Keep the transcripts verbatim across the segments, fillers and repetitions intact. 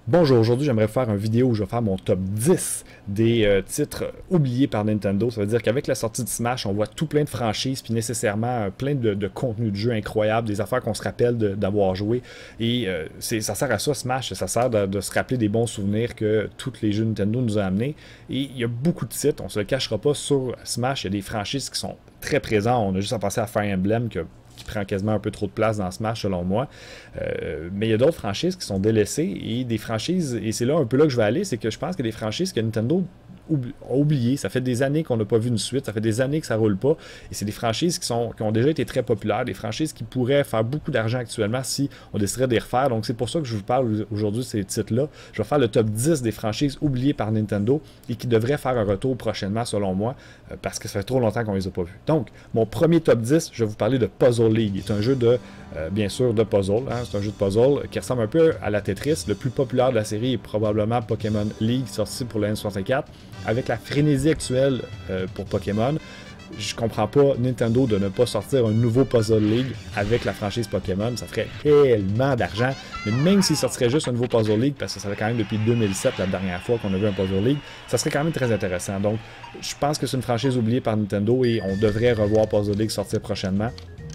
Bonjour, aujourd'hui j'aimerais faire une vidéo où je vais faire mon top dix des euh, titres oubliés par Nintendo. Ça veut dire qu'avec la sortie de Smash, on voit tout plein de franchises, puis nécessairement euh, plein de, de contenu de jeu incroyable, des affaires qu'on se rappelle d'avoir joué. Et euh, ça sert à ça, Smash, ça sert de, de se rappeler des bons souvenirs que tous les jeux Nintendo nous ont amenés. Et il y a beaucoup de titres, on se le cachera pas, sur Smash, il y a des franchises qui sont très présentes. On a juste à passer à Fire Emblem, que qui prend quasiment un peu trop de place dans Smash selon moi. Euh, mais il y a d'autres franchises qui sont délaissées et des franchises, et c'est là un peu là que je vais aller, c'est que je pense que des franchises que Nintendo a oublié. Ça fait des années qu'on n'a pas vu une suite, ça fait des années que ça roule pas, et c'est des franchises qui, sont, qui ont déjà été très populaires, des franchises qui pourraient faire beaucoup d'argent actuellement si on déciderait de les refaire. Donc c'est pour ça que je vous parle aujourd'hui de ces titres-là. Je vais faire le top dix des franchises oubliées par Nintendo et qui devraient faire un retour prochainement selon moi, euh, parce que ça fait trop longtemps qu'on les a pas vus. Donc, mon premier top dix, je vais vous parler de Puzzle League. C'est un jeu de, euh, bien sûr, de puzzle. Hein? C'est un jeu de puzzle qui ressemble un peu à la Tetris. Le plus populaire de la série est probablement Pokémon League, sorti pour le N soixante-quatre. Avec la frénésie actuelle euh, pour Pokémon, je comprends pas Nintendo de ne pas sortir un nouveau Puzzle League avec la franchise Pokémon. Ça ferait tellement d'argent. Mais même s'il sortirait juste un nouveau Puzzle League, parce que ça fait quand même depuis deux mille sept la dernière fois qu'on a vu un Puzzle League, ça serait quand même très intéressant. Donc, je pense que c'est une franchise oubliée par Nintendo et on devrait revoir Puzzle League sortir prochainement.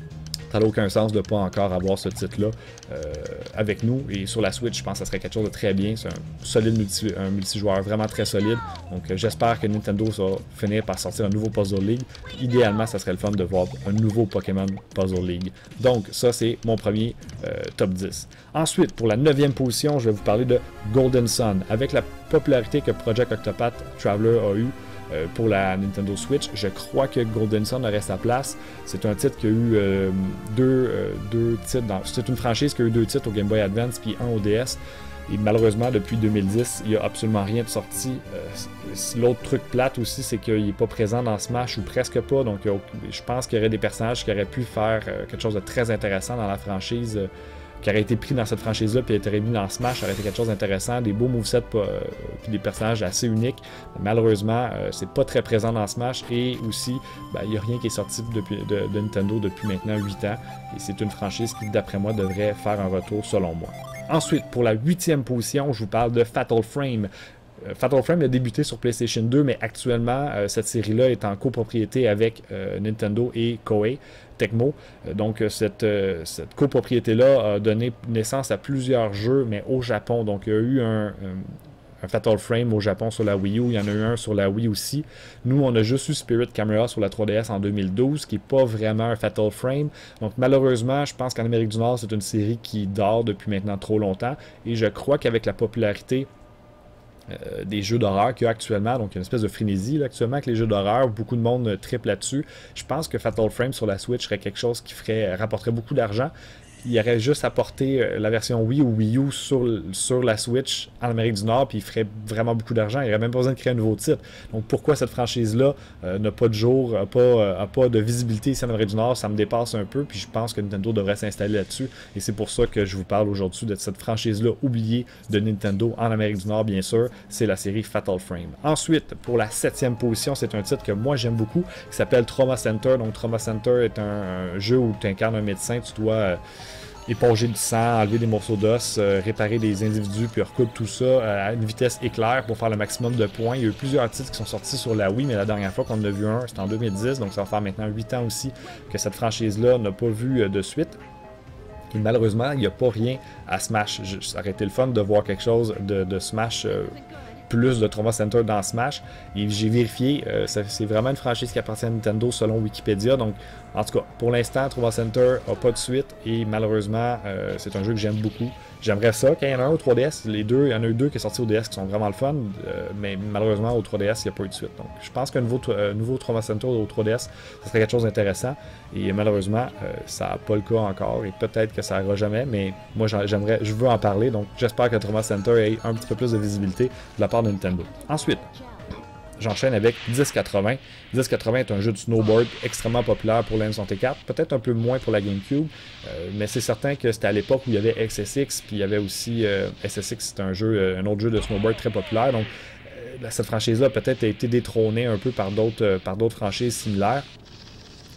Ça n'a aucun sens de ne pas encore avoir ce titre-là euh, avec nous. Et sur la Switch, je pense que ça serait quelque chose de très bien. C'est un solide multi, un multijoueur, vraiment très solide. Donc euh, j'espère que Nintendo va finir par sortir un nouveau Puzzle League. Puis, idéalement, ça serait le fun de voir un nouveau Pokémon Puzzle League. Donc ça, c'est mon premier euh, top dix. Ensuite, pour la neuvième position, je vais vous parler de Golden Sun. Avec la popularité que Project Octopath Traveler a eu, pour la Nintendo Switch, je crois que Golden Sun aurait sa place. C'est un titre qui a eu euh, deux, euh, deux titres. Dans... C'est une franchise qui a eu deux titres au Game Boy Advance puis un au D S. Et malheureusement, depuis deux mille dix, il n'y a absolument rien de sorti. Euh, L'autre truc plate aussi, c'est qu'il n'est pas présent dans Smash ou presque pas. Donc, euh, je pense qu'il y aurait des personnages qui auraient pu faire euh, quelque chose de très intéressant dans la franchise. Euh, qui aurait été pris dans cette franchise-là puis été mis dans Smash, ça aurait été quelque chose d'intéressant, des beaux movesets euh, puis des personnages assez uniques. Malheureusement, euh, c'est pas très présent dans Smash et aussi, ben, il n'y a rien qui est sorti depuis, de, de Nintendo depuis maintenant huit ans et c'est une franchise qui, d'après moi, devrait faire un retour selon moi. Ensuite, pour la huitième position, je vous parle de Fatal Frame. Fatal Frame a débuté sur PlayStation deux, mais actuellement, euh, cette série-là est en copropriété avec euh, Nintendo et Koei Tecmo. Euh, donc, cette, euh, cette copropriété-là a donné naissance à plusieurs jeux, mais au Japon. Donc, il y a eu un, un, un Fatal Frame au Japon sur la Wii U, il y en a eu un sur la Wii aussi. Nous, on a juste eu Spirit Camera sur la trois D S en deux mille douze, qui n'est pas vraiment un Fatal Frame. Donc, malheureusement, je pense qu'en Amérique du Nord, c'est une série qui dort depuis maintenant trop longtemps. Et je crois qu'avec la popularité Euh, des jeux d'horreur qu'il y a actuellement, donc il y a une espèce de frénésie là, actuellement avec les jeux d'horreur, beaucoup de monde euh, triple là-dessus. Je pense que Fatal Frame sur la Switch serait quelque chose qui ferait rapporterait beaucoup d'argent. Il aurait juste apporté la version Wii ou Wii U sur, sur la Switch en Amérique du Nord, puis il ferait vraiment beaucoup d'argent. Il n'aurait même pas besoin de créer un nouveau titre. Donc pourquoi cette franchise-là euh, n'a pas de jour, n'a pas, euh, pas de visibilité ici en Amérique du Nord, ça me dépasse un peu, puis je pense que Nintendo devrait s'installer là-dessus. Et c'est pour ça que je vous parle aujourd'hui de cette franchise-là oubliée de Nintendo en Amérique du Nord, bien sûr. C'est la série Fatal Frame. Ensuite, pour la septième position, c'est un titre que moi j'aime beaucoup, qui s'appelle Trauma Center. Donc Trauma Center est un, un jeu où tu incarnes un médecin, tu dois... Euh, éponger du sang, enlever des morceaux d'os, euh, réparer des individus, puis recoudre tout ça euh, à une vitesse éclair pour faire le maximum de points. Il y a eu plusieurs titres qui sont sortis sur la Wii, mais la dernière fois qu'on en a vu un, c'était en deux mille dix, donc ça va faire maintenant huit ans aussi que cette franchise-là n'a pas vu euh, de suite. Et malheureusement, il n'y a pas rien à Smash. Je, ça aurait été le fun de voir quelque chose de, de Smash... Euh, plus de Trauma Center dans Smash. Et j'ai vérifié, euh, c'est vraiment une franchise qui appartient à Nintendo selon Wikipédia. Donc, en tout cas, pour l'instant, Trauma Center n'a pas de suite et malheureusement, euh, c'est un jeu que j'aime beaucoup. J'aimerais ça qu'il y en ait un au trois D S. Les deux, il y en a eu deux qui sont sortis au D S qui sont vraiment le fun, euh, mais malheureusement, au trois D S, il n'y a pas eu de suite. Donc, je pense qu'un nouveau, euh, nouveau Trauma Center au trois D S, ça serait quelque chose d'intéressant. Et malheureusement, euh, ça n'a pas le cas encore et peut-être que ça n'aura jamais, mais moi, j'aimerais, je veux en parler. Donc, j'espère que Trauma Center ait un petit peu plus de visibilité de la part de Nintendo. Ensuite, j'enchaîne avec dix quatre-vingts. dix quatre-vingts est un jeu de snowboard extrêmement populaire pour la N soixante-quatre, peut-être un peu moins pour la GameCube, euh, mais c'est certain que c'était à l'époque où il y avait X S X, puis il y avait aussi euh, S S X, c'est un jeu, euh, un autre jeu de snowboard très populaire, donc euh, cette franchise-là peut-être a été détrônée un peu par d'autres euh, par d'autres franchises similaires.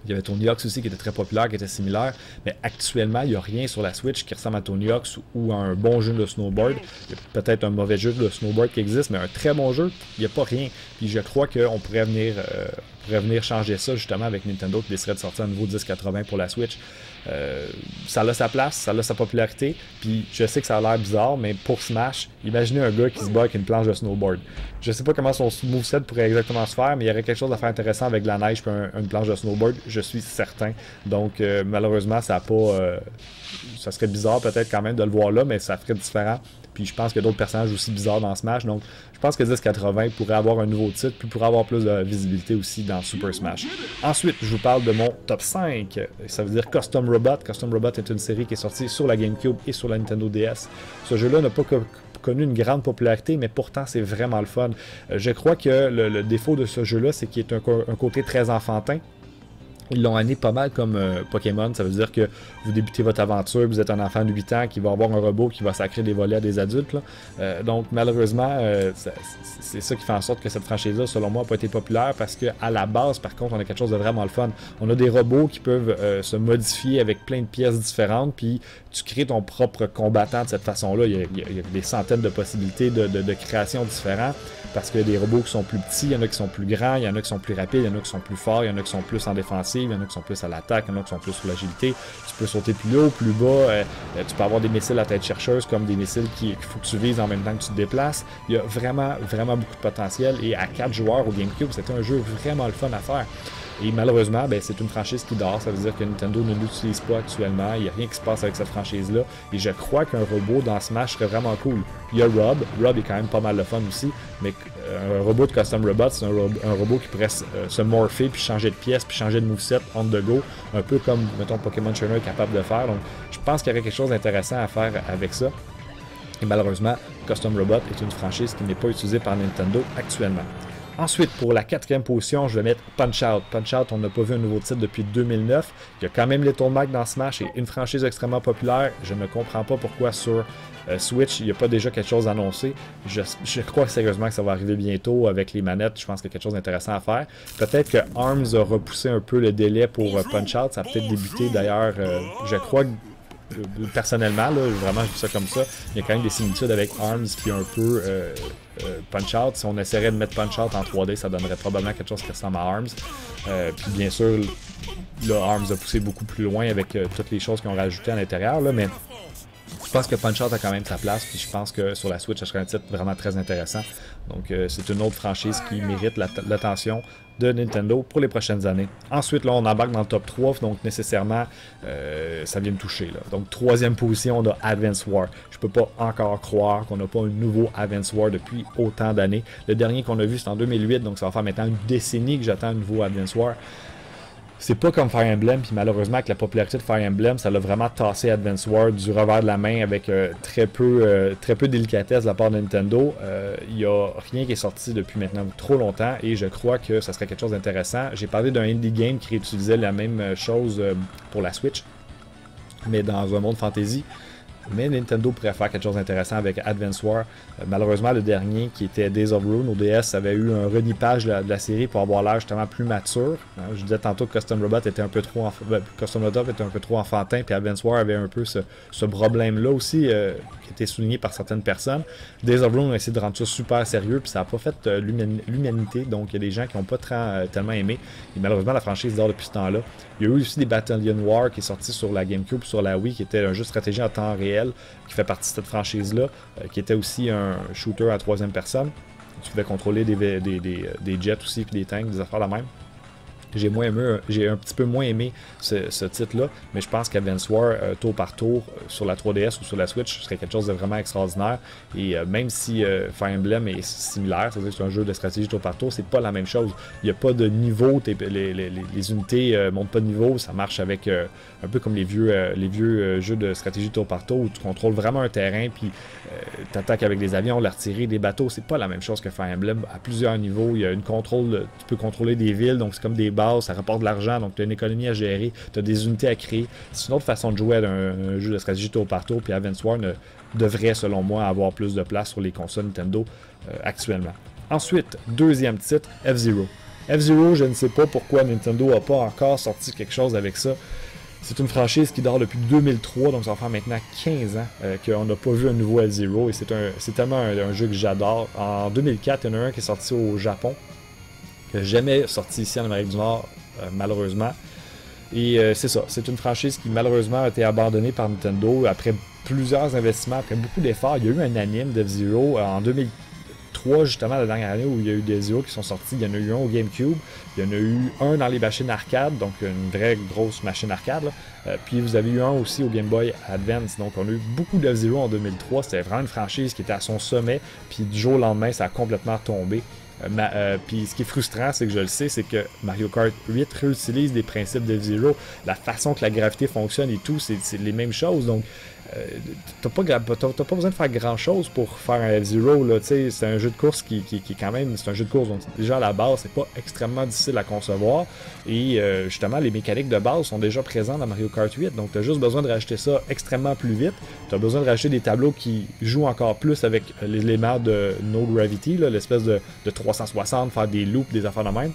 Il y avait Tony Hawk's aussi qui était très populaire, qui était similaire, mais actuellement, il n'y a rien sur la Switch qui ressemble à Tony Hawk's ou à un bon jeu de snowboard. Il y a peut-être un mauvais jeu de snowboard qui existe, mais un très bon jeu, il n'y a pas rien. Puis je crois qu'on pourrait venir, euh, pourrait venir changer ça justement avec Nintendo qui déciderait de sortir un nouveau dix quatre-vingts pour la Switch. Euh, ça a sa place, ça a sa popularité, puis je sais que ça a l'air bizarre, mais pour Smash, imaginez un gars qui se bat avec une planche de snowboard. Je sais pas comment son moveset pourrait exactement se faire, mais il y aurait quelque chose à faire intéressant avec de la neige et un, une planche de snowboard, je suis certain. Donc euh, malheureusement, ça a pas... Euh, ça serait bizarre peut-être quand même de le voir là, mais ça ferait différent. Puis je pense qu'il y a d'autres personnages aussi bizarres dans Smash, donc je pense que dix quatre-vingts pourrait avoir un nouveau titre, puis pourrait avoir plus de visibilité aussi dans Super Smash. Ensuite, je vous parle de mon top cinq. Ça veut dire Custom Robot. Custom Robot est une série qui est sortie sur la GameCube et sur la Nintendo D S. Ce jeu-là n'a pas connu une grande popularité, mais pourtant c'est vraiment le fun. Je crois que le, le défaut de ce jeu-là, c'est qu'il est un, un côté très enfantin. Ils l'ont amené pas mal comme euh, Pokémon, ça veut dire que vous débutez votre aventure, vous êtes un enfant de huit ans qui va avoir un robot qui va sacrer des volets à des adultes. Euh, donc malheureusement, euh, c'est ça qui fait en sorte que cette franchise-là, selon moi, n'a pas été populaire parce qu'à la base, par contre, on a quelque chose de vraiment le fun. On a des robots qui peuvent euh, se modifier avec plein de pièces différentes, puis tu crées ton propre combattant de cette façon-là. Il, il, il y a des centaines de possibilités de, de, de création différentes parce qu'il y a des robots qui sont plus petits, il y en a qui sont plus grands, il y en a qui sont plus rapides, il y en a qui sont plus forts, il y en a qui sont plus en défensive, il y en a qui sont plus à l'attaque, il y en a qui sont plus sur l'agilité. Tu peux sauter plus haut, plus bas, euh, tu peux avoir des missiles à tête chercheuse comme des missiles qu'il faut que tu vises en même temps que tu te déplaces. Il y a vraiment, vraiment beaucoup de potentiel et à quatre joueurs au GameCube, c'était un jeu vraiment le fun à faire. Et malheureusement, ben, c'est une franchise qui dort, ça veut dire que Nintendo ne l'utilise pas actuellement, il n'y a rien qui se passe avec cette franchise-là, et je crois qu'un robot dans Smash serait vraiment cool. Il y a Rob, Rob est quand même pas mal le fun aussi, mais un robot de Custom Robot, c'est un, ro un robot qui pourrait euh, se morpher, puis changer de pièce, puis changer de moveset on the go, un peu comme, mettons, Pokémon Trainer est capable de faire, donc je pense qu'il y aurait quelque chose d'intéressant à faire avec ça. Et malheureusement, Custom Robot est une franchise qui n'est pas utilisée par Nintendo actuellement. Ensuite, pour la quatrième position, je vais mettre Punch-Out. Punch-Out, on n'a pas vu un nouveau titre depuis deux mille neuf. Il y a quand même Little Mac dans Smash et une franchise extrêmement populaire. Je ne comprends pas pourquoi sur euh, Switch, il n'y a pas déjà quelque chose annoncé. Je, je crois sérieusement que ça va arriver bientôt avec les manettes. Je pense qu'il y a quelque chose d'intéressant à faire. Peut-être que ARMS a repoussé un peu le délai pour euh, Punch-Out. Ça a peut-être débuté d'ailleurs, euh, je crois, personnellement, là, vraiment je dis ça comme ça, il y a quand même des similitudes avec ARMS puis un peu euh, euh, Punch-Out. Si on essaierait de mettre Punch-Out en trois D, ça donnerait probablement quelque chose qui ressemble à ARMS. Euh, puis bien sûr, là, ARMS a poussé beaucoup plus loin avec euh, toutes les choses qu'ils ont rajoutées à l'intérieur, mais je pense que Punch-Out a quand même sa place, puis je pense que sur la Switch, ça serait un titre vraiment très intéressant. Donc euh, c'est une autre franchise qui mérite l'attention de Nintendo pour les prochaines années. Ensuite, là, on embarque dans le top trois, donc nécessairement, euh, ça vient me toucher. Là. Donc, troisième position, on a Advance War. Je peux pas encore croire qu'on n'a pas un nouveau Advance War depuis autant d'années. Le dernier qu'on a vu, c'est en deux mille huit, donc ça va faire maintenant une décennie que j'attends un nouveau Advance War. C'est pas comme Fire Emblem, puis malheureusement avec la popularité de Fire Emblem, ça l'a vraiment tassé Advance War du revers de la main avec euh, très peu euh, très peu de délicatesse de la part de Nintendo. Il euh, n'y a rien qui est sorti depuis maintenant trop longtemps et je crois que ça serait quelque chose d'intéressant. J'ai parlé d'un indie game qui réutilisait la même chose euh, pour la Switch, mais dans un monde fantasy. Mais Nintendo pourrait faire quelque chose d'intéressant avec Advance War. Euh, malheureusement, le dernier, qui était Days of Ruin au D S, avait eu un renipage de la, de la série pour avoir l'air justement plus mature. Hein, je disais tantôt que Custom Robot était un peu trop enf... Custom Robot était un peu trop enfantin, puis Advance War avait un peu ce, ce problème-là aussi, euh, qui était souligné par certaines personnes. Days of Ruin a essayé de rendre ça super sérieux, puis ça n'a pas fait euh, l'humanité, donc il y a des gens qui n'ont pas euh, tellement aimé. Et malheureusement, la franchise dort depuis ce temps-là. Il y a eu aussi des Battalion War qui est sorti sur la GameCube, sur la Wii, qui était un jeu de stratégie en temps réel, qui fait partie de cette franchise-là, euh, qui était aussi un shooter à troisième personne. Tu pouvais contrôler des, des, des, des jets aussi, puis des tanks, des affaires la même. J'ai moins aimé, j'ai un petit peu moins aimé ce, ce titre-là, mais je pense qu'Advance War, euh, tour par tour, euh, sur la trois D S ou sur la Switch, serait quelque chose de vraiment extraordinaire. Et euh, même si euh, Fire Emblem est similaire, c'est-à-dire que c'est un jeu de stratégie tour par tour, c'est pas la même chose. Il n'y a pas de niveau, les, les, les, les unités euh, montent pas de niveau, ça marche avec euh, un peu comme les vieux, euh, les vieux euh, jeux de stratégie tour par tour où tu contrôles vraiment un terrain, puis euh, tu attaques avec des avions, l'artillerie, des bateaux. C'est pas la même chose que Fire Emblem. À plusieurs niveaux, il y a une contrôle, tu peux contrôler des villes, donc c'est comme des bases, ça rapporte de l'argent, donc tu as une économie à gérer, tu as des unités à créer. C'est une autre façon de jouer à un, un jeu de stratégie tour par tour, puis Advance War ne, devrait, selon moi, avoir plus de place sur les consoles Nintendo euh, actuellement. Ensuite, deuxième titre, F-Zero. F-Zero, je ne sais pas pourquoi Nintendo n'a pas encore sorti quelque chose avec ça. C'est une franchise qui dort depuis deux mille trois, donc ça va faire maintenant quinze ans euh, qu'on n'a pas vu un nouveau F-Zero, et c'est tellement un, un jeu que j'adore. En deux mille quatre, il y en a un qui est sorti au Japon, qui n'a jamais sorti ici en Amérique du Nord, euh, malheureusement. Et euh, c'est ça, c'est une franchise qui malheureusement a été abandonnée par Nintendo après plusieurs investissements, après beaucoup d'efforts. Il y a eu un anime de F-Zero en deux mille trois, justement, la dernière année où il y a eu des F-Zero qui sont sortis. Il y en a eu un au GameCube, il y en a eu un dans les machines arcade, donc une vraie grosse machine arcade. Euh, puis vous avez eu un aussi au Game Boy Advance. Donc on a eu beaucoup de F-Zero en deux mille trois. C'était vraiment une franchise qui était à son sommet. Puis du jour au lendemain, ça a complètement tombé. Euh, euh, puis ce qui est frustrant, c'est que je le sais, c'est que Mario Kart huit réutilise des principes de F-Zero. La façon que la gravité fonctionne et tout, c'est les mêmes choses. Donc Euh, t'as pas, t'as pas besoin de faire grand chose pour faire un F-Zero, c'est un jeu de course qui, qui, qui est quand même, c'est un jeu de course, donc déjà à la base c'est pas extrêmement difficile à concevoir, et euh, justement les mécaniques de base sont déjà présentes dans Mario Kart huit, donc t'as juste besoin de rajouter ça extrêmement plus vite, t'as besoin de rajouter des tableaux qui jouent encore plus avec l'élément de No Gravity, l'espèce de, de trois cent soixante, faire des loops, des affaires de même,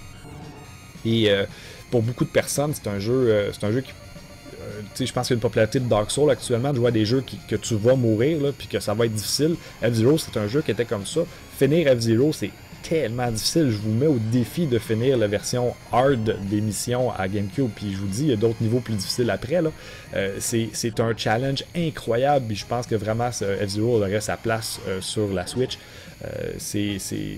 et euh, pour beaucoup de personnes c'est un jeu, euh, c'est un jeu qui Euh, je pense qu'il y a une popularité de Dark Souls actuellement, de jouer à des jeux qui, que tu vas mourir, puis que ça va être difficile. F-Zero, c'est un jeu qui était comme ça. Finir F-Zero, c'est tellement difficile. Je vous mets au défi de finir la version hard des missions à GameCube, puis je vous dis, il y a d'autres niveaux plus difficiles après. Euh, c'est un challenge incroyable, puis je pense que vraiment F-Zero aurait sa place euh, sur la Switch. Euh, c'est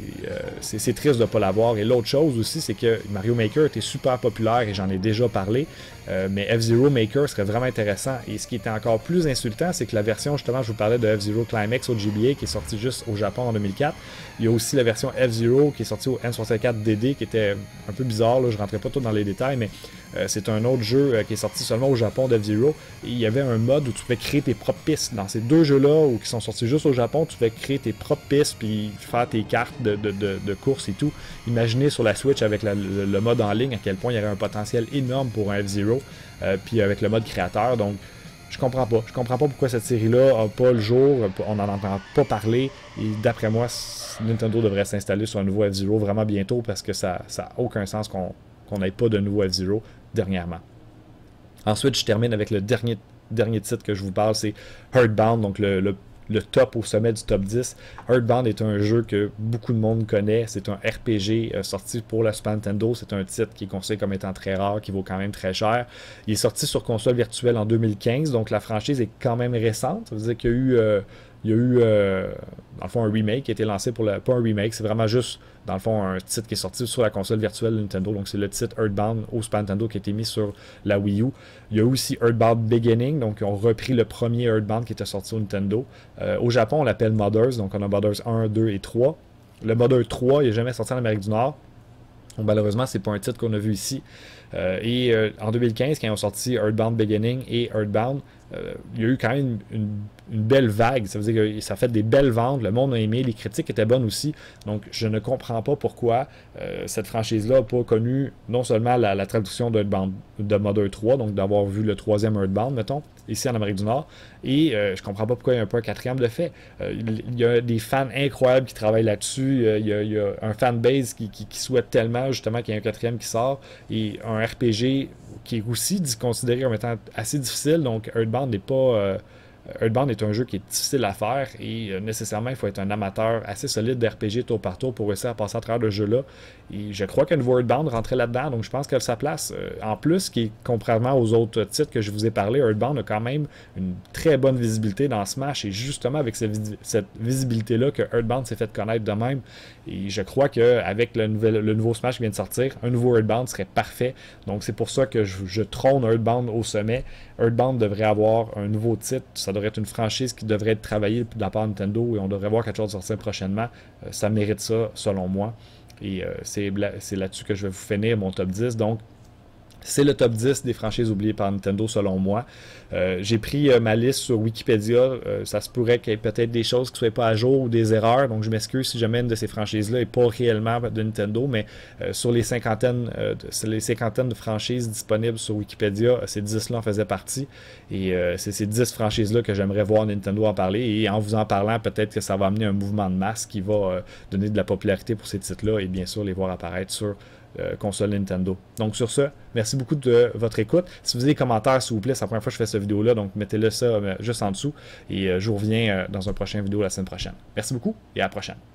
euh, triste de ne pas l'avoir. Et l'autre chose aussi, c'est que Mario Maker était super populaire et j'en ai déjà parlé. Euh, mais F-Zero Maker serait vraiment intéressant. Et ce qui était encore plus insultant, c'est que la version, justement, je vous parlais de F-Zero Climax au G B A qui est sorti juste au Japon en deux mille quatre. Il y a aussi la version F-Zero qui est sortie au N soixante-quatre D D qui était un peu bizarre. Là, je ne rentrais pas tout dans les détails, mais euh, c'est un autre jeu euh, qui est sorti seulement au Japon d'F-Zero. Et il y avait un mode où tu pouvais créer tes propres pistes. Dans ces deux jeux-là, ou qui sont sortis juste au Japon, tu pouvais créer tes propres pistes puis faire tes cartes de, de, de, de course et tout. Imaginez sur la Switch avec la, le, le mode en ligne à quel point il y aurait un potentiel énorme pour un F-Zero. Euh, puis avec le mode créateur, donc je comprends pas. Je comprends pas pourquoi cette série-là n'a pas le jour, on n'en entend pas parler, et d'après moi, Nintendo devrait s'installer sur un nouveau F-Zero vraiment bientôt parce que ça n'a aucun sens qu'on qu'on n'ait pas de nouveau F-Zero dernièrement. Ensuite, je termine avec le dernier, dernier titre que je vous parle, c'est Earthbound, donc le, le le top au sommet du top dix. Earthbound est un jeu que beaucoup de monde connaît. C'est un R P G euh, sorti pour la Super Nintendo. C'est un titre qui est considéré comme étant très rare, qui vaut quand même très cher. Il est sorti sur console virtuelle en deux mille quinze, donc la franchise est quand même récente. Ça veut dire qu'il y a eu, euh, il y a eu euh, dans le fond, un remake qui a été lancé pour le... Pas un remake, c'est vraiment juste, dans le fond, un titre qui est sorti sur la console virtuelle de Nintendo. Donc c'est le titre Earthbound au Super Nintendo qui a été mis sur la Wii U. Il y a aussi Earthbound Beginning, donc ils ont repris le premier Earthbound qui était sorti au Nintendo. Euh, au Japon, on l'appelle Mothers, donc on a Mothers un, deux et trois. Le Mother trois, il n'est jamais sorti en Amérique du Nord. Donc, malheureusement, c'est pas un titre qu'on a vu ici. Euh, et euh, en deux mille quinze, quand ils ont sorti Earthbound Beginning et Earthbound, euh, il y a eu quand même une, une belle vague. Ça veut dire que ça a fait des belles ventes. Le monde a aimé. Les critiques étaient bonnes aussi. Donc, je ne comprends pas pourquoi euh, cette franchise-là n'a pas connu non seulement la, la traduction d'Earthbound de Mother trois, donc d'avoir vu le troisième Earthbound, mettons, ici en Amérique du Nord. Et euh, je comprends pas pourquoi il y a un peu un quatrième de fait. Euh, il y a des fans incroyables qui travaillent là-dessus. Euh, il, il y a un fanbase qui, qui, qui souhaite tellement justement qu'il y ait un quatrième qui sort. Et un R P G qui est aussi considéré comme étant assez difficile. Donc Earthbound n'est pas... Euh, Earthbound est un jeu qui est difficile à faire et euh, nécessairement il faut être un amateur assez solide d'R P G tour par tour pour réussir à passer à travers le jeu-là. Et je crois qu'un nouveau Earthbound rentrait là-dedans, donc je pense qu'elle a sa place. Euh, en plus, qui est, contrairement aux autres titres que je vous ai parlé, Earthbound a quand même une très bonne visibilité dans Smash et justement avec cette, vis cette visibilité-là que Earthbound s'est fait connaître de même. Et je crois qu'avec le, le nouveau Smash qui vient de sortir, un nouveau Earthbound serait parfait. Donc c'est pour ça que je, je trône Earthbound au sommet. Earthbound devrait avoir un nouveau titre. Ça devrait être une franchise qui devrait être travaillée de la part de Nintendo et on devrait voir quelque chose sortir prochainement. Euh, ça mérite ça, selon moi. Et euh, c'est là-dessus que je vais vous finir mon top dix. Donc, c'est le top dix des franchises oubliées par Nintendo selon moi. Euh, J'ai pris euh, ma liste sur Wikipédia. Euh, ça se pourrait qu'il y ait peut-être des choses qui ne soient pas à jour ou des erreurs. Donc je m'excuse si jamais une de ces franchises-là n'est pas réellement de Nintendo. Mais euh, sur les cinquantaines, euh, de, les cinquantaines de franchises disponibles sur Wikipédia, ces dix-là en faisaient partie. Et euh, c'est ces dix franchises-là que j'aimerais voir Nintendo en parler. Et en vous en parlant, peut-être que ça va amener un mouvement de masse qui va euh, donner de la popularité pour ces titres-là. Et bien sûr, les voir apparaître sur euh, console Nintendo. Donc sur ce, merci beaucoup de votre écoute. Si vous avez des commentaires, s'il vous plaît, c'est la première fois que je fais cette vidéo-là, donc mettez-le ça euh, juste en dessous. Et euh, je vous reviens euh, dans un prochain vidéo la semaine prochaine. Merci beaucoup et à la prochaine.